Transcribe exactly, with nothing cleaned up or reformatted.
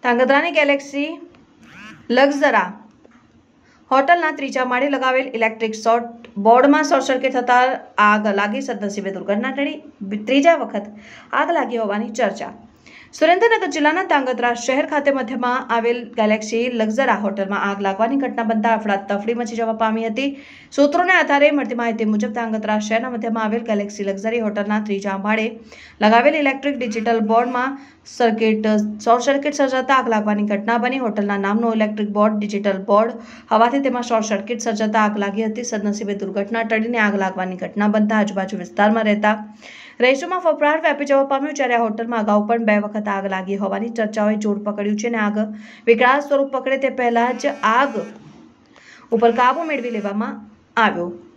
ધાંગધ્રાની Galaxy લક્ઝરા હોટલના ત્રીજા માળે લગાવેલ ઇલેક્ટ્રિક શોર્ટ બોર્ડમાં શોર્ટ સર્કિટ થતાં આગ લાગી. સદનસીબે દુર્ઘટના ટળી. ત્રીજા વખત આગ લાગી હોવાની ચર્ચા. સુરેન્દ્રનગર જિલ્લાના ધાંગધ્રા શહેર ખાતે મધ્યમાં આવેલ ગેલેક્સી લક્ઝરા હોટલમાં આગ લાગવાની ઘટના બનતા અફડાતફડી મચી જવા પામી હતી. સૂત્રોને આધારે મળતી માહિતી મુજબ ધાંગધ્રા શહેરના મધ્યમાં આવેલ ગેલેક્સી લક્ઝરી હોટલના ત્રીજા માળે લગાવેલ ઇલેક્ટ્રિક ડિજિટલ બોર્ડમાં સર્કિટ શોર્ટ સર્કિટ સર્જાતા આગ લાગવાની ઘટના બની. હોટલના નામનો ઇલેક્ટ્રિક બોર્ડ ડિજિટલ બોર્ડ હોવાથી તેમાં શોર્ટ સર્કિટ સર્જાતા આગ લાગી હતી. સદનસીબે દુર્ઘટના ટળીને આગ લાગવાની ઘટના બનતા આજુબાજુ વિસ્તારમાં રહેતા રહીશોમાં ફફડાટ વ્યાપી જવા પામ્યો. જ્યારે આ હોટલમાં અગાઉ પણ બે વખત આગ લાગી હોવાની ચર્ચાઓએ જોર પકડ્યું છે અને આગ વિકરાળ સ્વરૂપ પકડે તે પહેલા જ આગ ઉપર કાબુ મેળવી લેવામાં આવ્યો.